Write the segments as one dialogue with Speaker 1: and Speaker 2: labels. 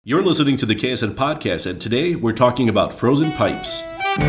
Speaker 1: You're listening to the KSN podcast, and today we're talking about frozen pipes.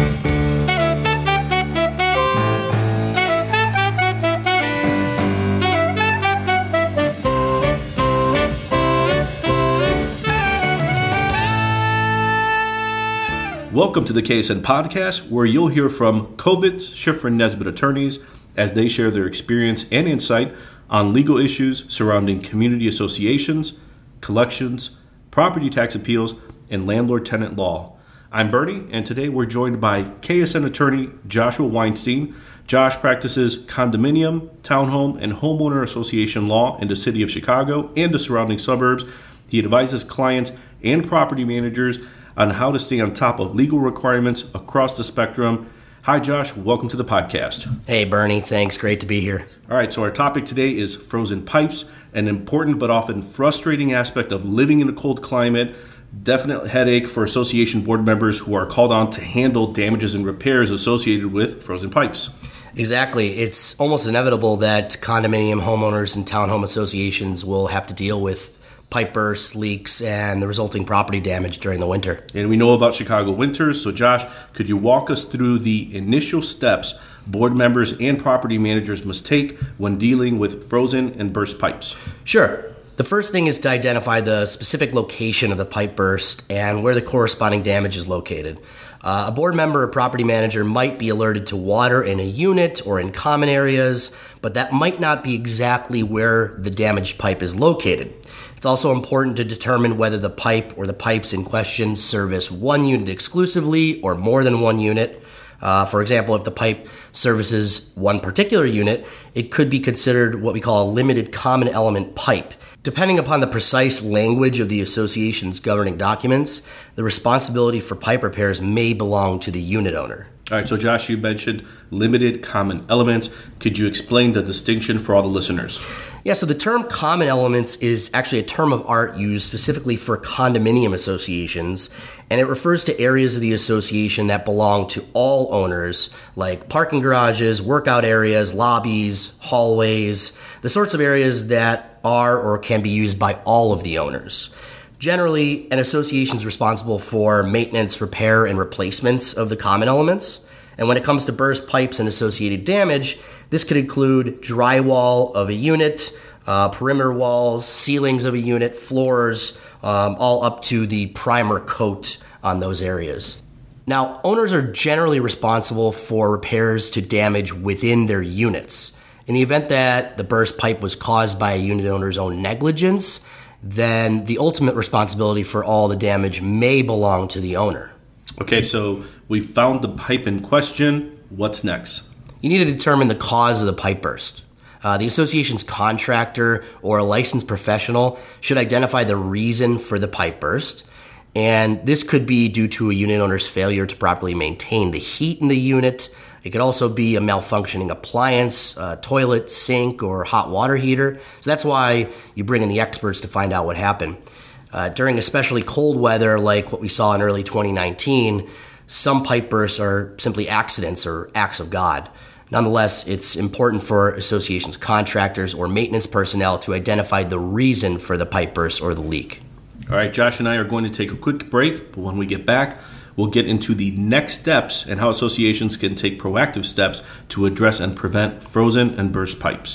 Speaker 1: Welcome to the KSN podcast, where you'll hear from Kovitz, Shifrin, Nesbit attorneys as they share their experience and insight on legal issues surrounding community associations, collections, property tax appeals, and landlord-tenant law. I'm Bernie, and today we're joined by KSN attorney Joshua Weinstein. Josh practices condominium, townhome, and homeowner association law in the city of Chicago and the surrounding suburbs. He advises clients and property managers on how to stay on top of legal requirements across the spectrum. Hi, Josh. Welcome to the podcast.
Speaker 2: Hey, Bernie. Thanks. Great to be here.
Speaker 1: All right. So our topic today is frozen pipes, an important but often frustrating aspect of living in a cold climate. Definite headache for association board members who are called on to handle damages and repairs associated with frozen pipes.
Speaker 2: Exactly. It's almost inevitable that condominium homeowners and townhome associations will have to deal with pipe bursts, leaks, and the resulting property damage during the winter.
Speaker 1: And we know about Chicago winters, so Josh, could you walk us through the initial steps board members and property managers must take when dealing with frozen and burst pipes?
Speaker 2: Sure. The first thing is to identify the specific location of the pipe burst and where the corresponding damage is located. A board member or property manager might be alerted to water in a unit or in common areas, but that might not be exactly where the damaged pipe is located. It's also important to determine whether the pipe or the pipes in question service one unit exclusively or more than one unit. For example, if the pipe services one particular unit, it could be considered what we call a limited common element pipe. Depending upon the precise language of the association's governing documents, the responsibility for pipe repairs may belong to the unit owner.
Speaker 1: All right, so Josh, you mentioned limited common elements. Could you explain the distinction for all the listeners?
Speaker 2: Yeah, so the term common elements is actually a term of art used specifically for condominium associations, and it refers to areas of the association that belong to all owners, like parking garages, workout areas, lobbies, hallways, the sorts of areas that are or can be used by all of the owners. Generally, an association is responsible for maintenance, repair, and replacements of the common elements. And when it comes to burst pipes and associated damage, this could include drywall of a unit, perimeter walls, ceilings of a unit, floors, all up to the primer coat on those areas. Now, owners are generally responsible for repairs to damage within their units. In the event that the burst pipe was caused by a unit owner's own negligence, then the ultimate responsibility for all the damage may belong to the owner.
Speaker 1: Okay, so we found the pipe in question. What's next?
Speaker 2: You need to determine the cause of the pipe burst. The association's contractor or a licensed professional should identify the reason for the pipe burst. And this could be due to a unit owner's failure to properly maintain the heat in the unit. It could also be a malfunctioning appliance, toilet, sink, or hot water heater. So that's why you bring in the experts to find out what happened. During especially cold weather like what we saw in early 2019, some pipe bursts are simply accidents or acts of God. Nonetheless, it's important for associations' contractors or maintenance personnel to identify the reason for the pipe burst or the leak.
Speaker 1: All right, Josh and I are going to take a quick break, but when we get back, we'll get into the next steps and how associations can take proactive steps to address and prevent frozen and burst pipes.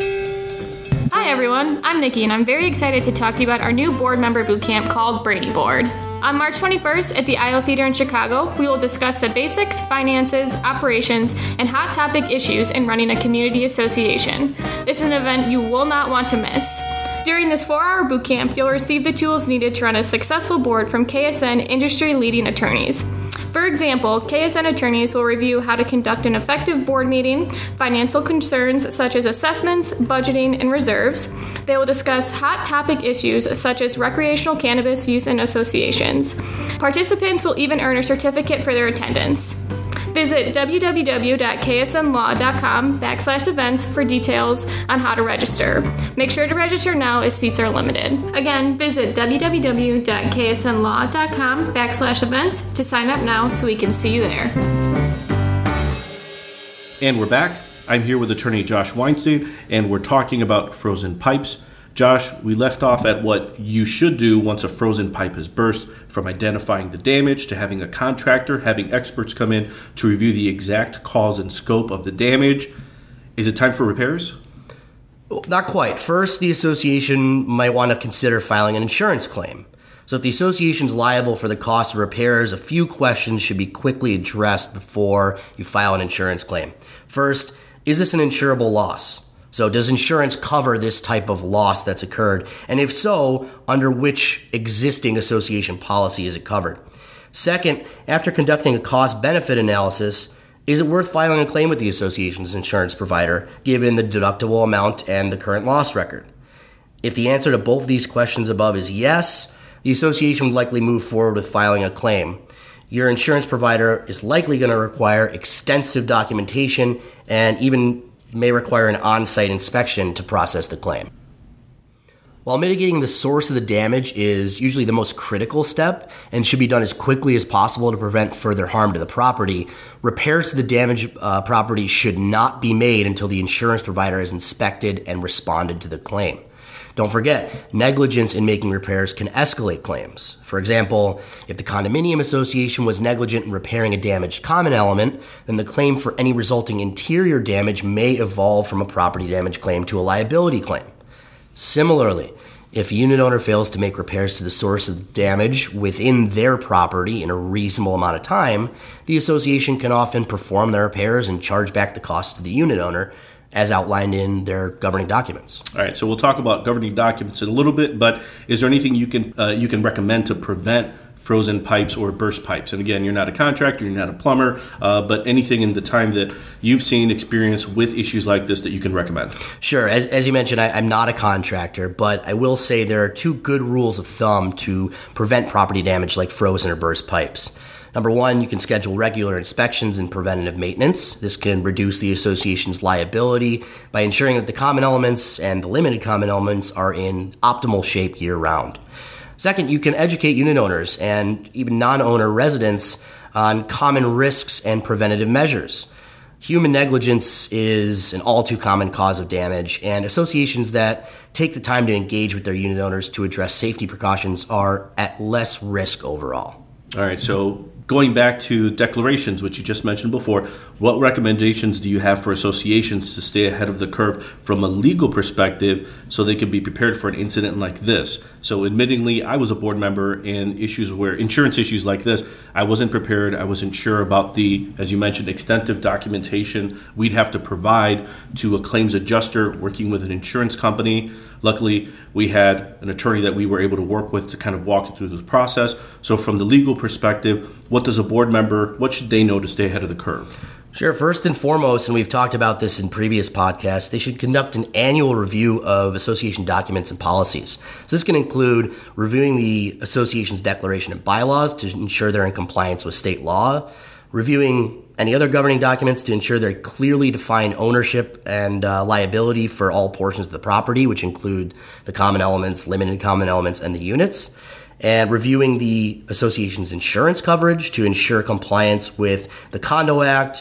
Speaker 3: Hi everyone, I'm Nikki and I'm very excited to talk to you about our new board member bootcamp called Brady Board. On March 21st at the IO Theater in Chicago, we will discuss the basics, finances, operations, and hot topic issues in running a community association. This is an event you will not want to miss. During this 4-hour bootcamp, you'll receive the tools needed to run a successful board from KSN industry-leading attorneys. For example, KSN attorneys will review how to conduct an effective board meeting, financial concerns such as assessments, budgeting, and reserves. They will discuss hot topic issues such as recreational cannabis use in associations. Participants will even earn a certificate for their attendance. Visit www.ksnlaw.com/events for details on how to register. Make sure to register now as seats are limited. Again, visit www.ksnlaw.com/events to sign up now so we can see you there.
Speaker 1: And we're back. I'm here with attorney Josh Weinstein, and we're talking about frozen pipes. Josh, we left off at what you should do once a frozen pipe has burst, from identifying the damage to having a contractor, having experts come in to review the exact cause and scope of the damage. Is it time for repairs?
Speaker 2: Not quite. First, the association might want to consider filing an insurance claim. So if the association is liable for the cost of repairs, a few questions should be quickly addressed before you file an insurance claim. First, is this an insurable loss? So does insurance cover this type of loss that's occurred? And if so, under which existing association policy is it covered? Second, after conducting a cost-benefit analysis, is it worth filing a claim with the association's insurance provider, given the deductible amount and the current loss record? If the answer to both of these questions above is yes, the association would likely move forward with filing a claim. Your insurance provider is likely going to require extensive documentation and even may require an on-site inspection to process the claim. While mitigating the source of the damage is usually the most critical step and should be done as quickly as possible to prevent further harm to the property, repairs to the damaged property should not be made until the insurance provider has inspected and responded to the claim. Don't forget, negligence in making repairs can escalate claims. For example, if the condominium association was negligent in repairing a damaged common element, then the claim for any resulting interior damage may evolve from a property damage claim to a liability claim. Similarly, if a unit owner fails to make repairs to the source of damage within their property in a reasonable amount of time, the association can often perform the repairs and charge back the cost to the unit owner, as outlined in their governing documents.
Speaker 1: All right, so we'll talk about governing documents in a little bit, but is there anything you can recommend to prevent frozen pipes or burst pipes? And again, you're not a contractor, you're not a plumber, but anything in the time that you've seen experience with issues like this that you can recommend?
Speaker 2: Sure. As you mentioned, I'm not a contractor, but I will say there are two good rules of thumb to prevent property damage like frozen or burst pipes. Number one, you can schedule regular inspections and preventative maintenance. This can reduce the association's liability by ensuring that the common elements and the limited common elements are in optimal shape year-round. Second, you can educate unit owners and even non-owner residents on common risks and preventative measures. Human negligence is an all too common cause of damage, and associations that take the time to engage with their unit owners to address safety precautions are at less risk overall.
Speaker 1: All right, so going back to declarations, which you just mentioned before, what recommendations do you have for associations to stay ahead of the curve from a legal perspective so they can be prepared for an incident like this? So admittingly, I was a board member in insurance issues like this, I wasn't prepared. I wasn't sure about the, as you mentioned, extensive documentation we'd have to provide to a claims adjuster working with an insurance company. Luckily, we had an attorney that we were able to work with to kind of walk you through the process. So from the legal perspective, what does a board member, what should they know to stay ahead of the curve?
Speaker 2: Sure. First and foremost, and we've talked about this in previous podcasts, they should conduct an annual review of association documents and policies. So this can include reviewing the association's declaration and bylaws to ensure they're in compliance with state law, reviewing any other governing documents to ensure they clearly define ownership and liability for all portions of the property, which include the common elements, limited common elements, and the units, and reviewing the association's insurance coverage to ensure compliance with the Condo Act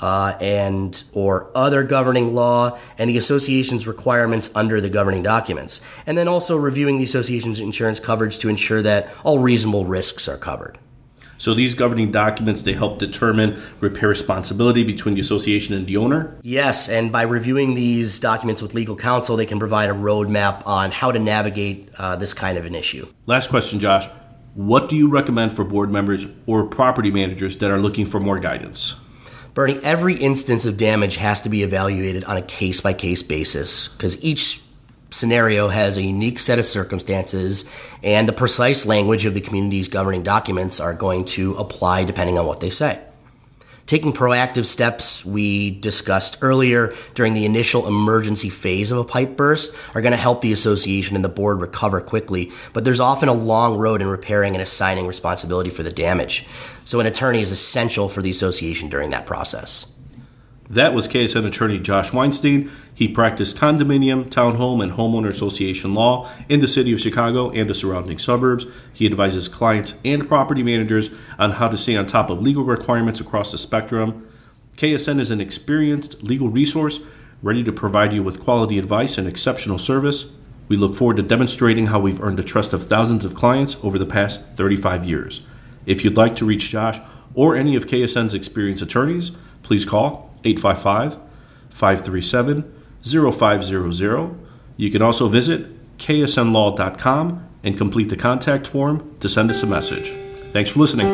Speaker 2: and or other governing law and the association's requirements under the governing documents. And then also reviewing the association's insurance coverage to ensure that all reasonable risks are covered.
Speaker 1: So these governing documents, they help determine repair responsibility between the association and the owner?
Speaker 2: Yes, and by reviewing these documents with legal counsel, they can provide a roadmap on how to navigate this kind of an issue.
Speaker 1: Last question, Josh. What do you recommend for board members or property managers that are looking for more guidance?
Speaker 2: Bernie, every instance of damage has to be evaluated on a case-by-case basis because each scenario has a unique set of circumstances, and the precise language of the community's governing documents are going to apply depending on what they say. Taking proactive steps we discussed earlier during the initial emergency phase of a pipe burst are going to help the association and the board recover quickly, but there's often a long road in repairing and assigning responsibility for the damage. So an attorney is essential for the association during that process.
Speaker 1: That was KSN attorney Josh Weinstein. He practiced condominium, townhome, and homeowner association law in the city of Chicago and the surrounding suburbs. He advises clients and property managers on how to stay on top of legal requirements across the spectrum. KSN is an experienced legal resource ready to provide you with quality advice and exceptional service. We look forward to demonstrating how we've earned the trust of thousands of clients over the past 35 years. If you'd like to reach Josh or any of KSN's experienced attorneys, please call 855-537-0500. You can also visit ksnlaw.com and complete the contact form to send us a message. Thanks for listening.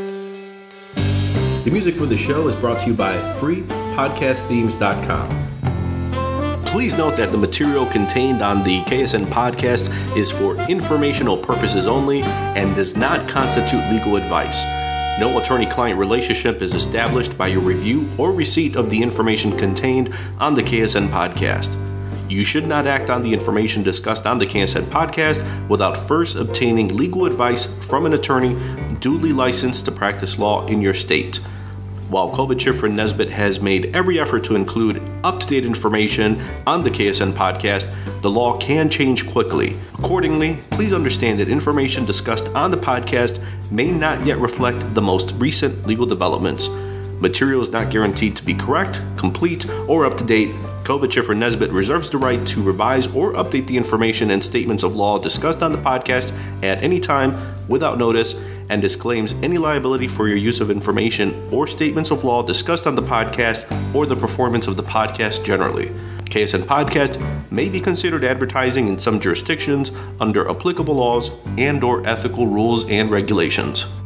Speaker 1: The music for the show is brought to you by freepodcastthemes.com. Please note that the material contained on the KSN podcast is for informational purposes only and does not constitute legal advice. No attorney-client relationship is established by your review or receipt of the information contained on the KSN podcast. You should not act on the information discussed on the KSN podcast without first obtaining legal advice from an attorney duly licensed to practice law in your state. While Kovitz, Shifrin, Nesbit has made every effort to include up-to-date information on the KSN podcast, the law can change quickly. Accordingly, please understand that information discussed on the podcast may not yet reflect the most recent legal developments. Material is not guaranteed to be correct, complete, or up-to-date. Kovitz, Shifrin, Nesbit reserves the right to revise or update the information and statements of law discussed on the podcast at any time without notice, and disclaims any liability for your use of information or statements of law discussed on the podcast or the performance of the podcast generally. KSN Podcast may be considered advertising in some jurisdictions under applicable laws and/or ethical rules and regulations.